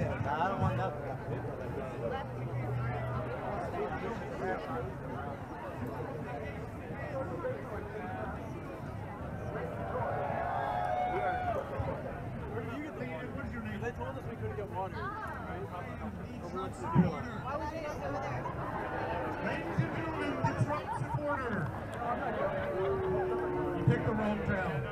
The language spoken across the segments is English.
I don't want nothing. They told us we couldn't get water. Why would you guys go there? Ladies and gentlemen, the Trump supporter. You picked the wrong town.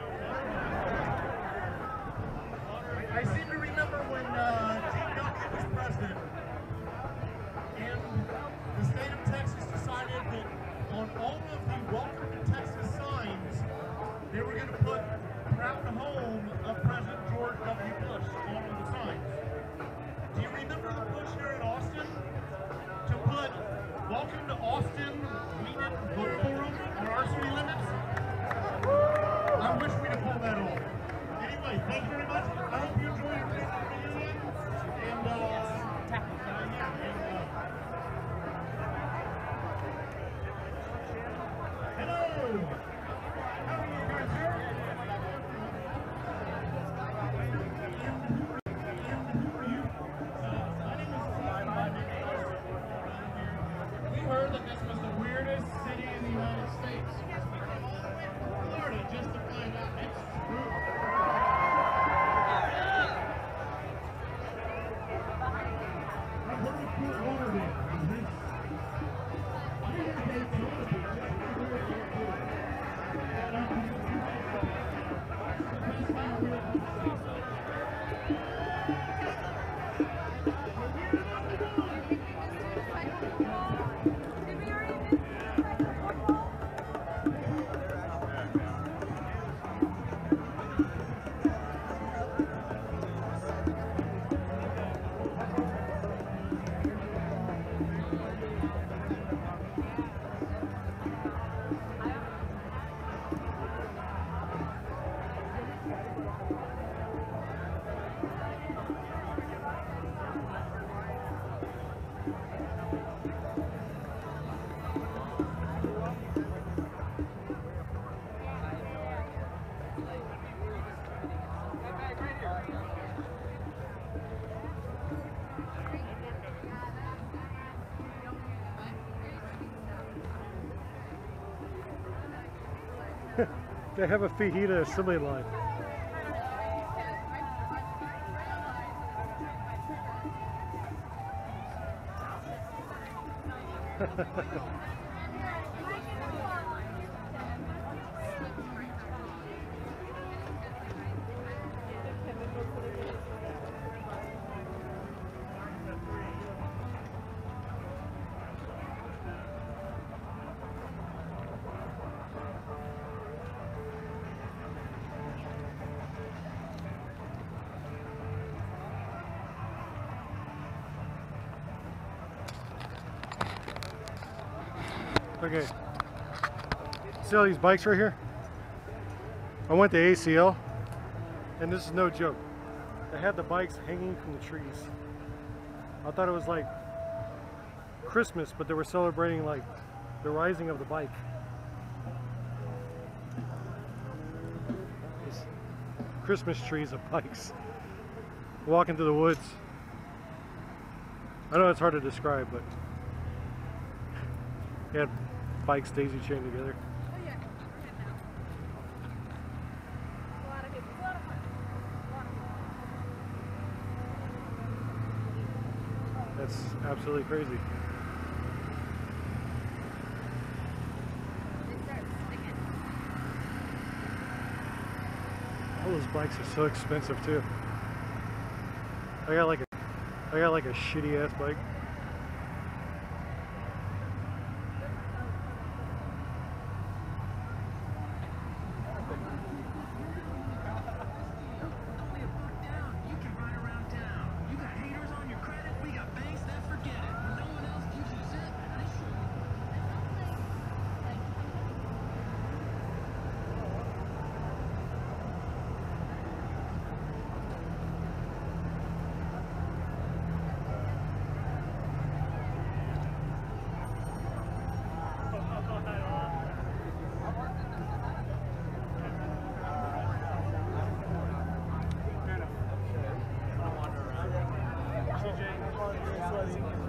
I seem to remember when Gene Duncan was president, and the state of Texas decided that on all of the Welcome to Texas signs, they were going to put proud home of President George W. Bush on one of the signs. Do you remember the push here in Austin to put welcome to Austin, we need vocal room on our city limits? I wish we'd have pulled that off. Anyway, thank you very much. I hope you enjoy your reunion. And, hello! How are you guys here? Heard that this was the weirdest city in the United States. We came all the way from Florida just to find out it's true. I've heard of Fort Lauderdale. I didn't have Daytona, but just the weird airport. They have a fajita assembly line. Okay, see all these bikes right here? I went to ACL, and this is no joke. They had the bikes hanging from the trees. I thought it was like Christmas, but they were celebrating like the rising of the bike. These Christmas trees of bikes. Walking through the woods. I know it's hard to describe, but they had bikes daisy chained together. Oh yeah, a lot of people, a lot of fun. That's absolutely crazy. All those bikes are so expensive too. I got like a shitty ass bike. sweaty.